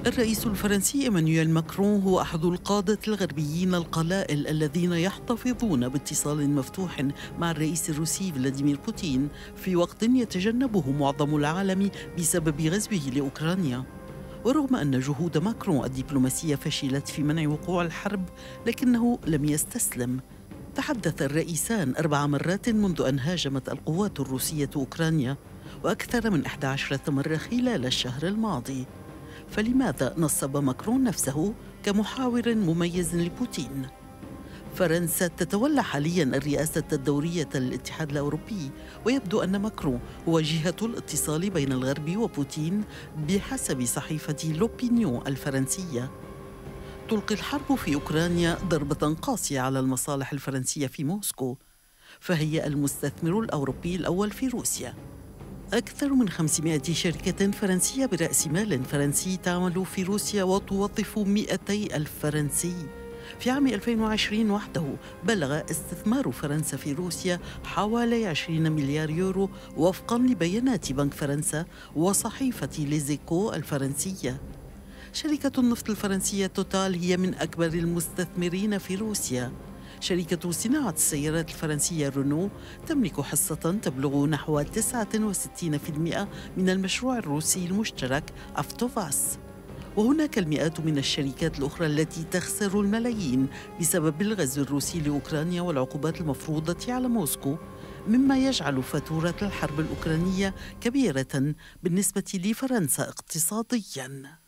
الرئيس الفرنسي إيمانويل ماكرون هو أحد القادة الغربيين القلائل الذين يحتفظون باتصال مفتوح مع الرئيس الروسي فلاديمير بوتين في وقت يتجنبه معظم العالم بسبب غزوه لأوكرانيا. ورغم أن جهود ماكرون الدبلوماسية فشلت في منع وقوع الحرب، لكنه لم يستسلم. تحدث الرئيسان 4 مرات منذ أن هاجمت القوات الروسية أوكرانيا، وأكثر من 11 مرة خلال الشهر الماضي. فلماذا نصب ماكرون نفسه كمحاور مميز لبوتين؟ فرنسا تتولى حاليا الرئاسة الدورية للاتحاد الأوروبي، ويبدو أن ماكرون هو جهة الاتصال بين الغرب وبوتين بحسب صحيفة لوبينيون الفرنسية. تلقي الحرب في أوكرانيا ضربة قاسية على المصالح الفرنسية في موسكو، فهي المستثمر الأوروبي الأول في روسيا. أكثر من 500 شركة فرنسية برأس مال فرنسي تعمل في روسيا وتوظف 200 ألف فرنسي. في عام 2020 وحده بلغ استثمار فرنسا في روسيا حوالي 20 مليار يورو، وفقاً لبيانات بنك فرنسا وصحيفة ليزيكو الفرنسية. شركة النفط الفرنسية توتال هي من أكبر المستثمرين في روسيا. شركة صناعة السيارات الفرنسية رونو تملك حصة تبلغ نحو 69% من المشروع الروسي المشترك أفتوفاس. وهناك المئات من الشركات الأخرى التي تخسر الملايين بسبب الغزو الروسي لأوكرانيا والعقوبات المفروضة على موسكو، مما يجعل فاتورة الحرب الأوكرانية كبيرة بالنسبة لفرنسا اقتصادياً.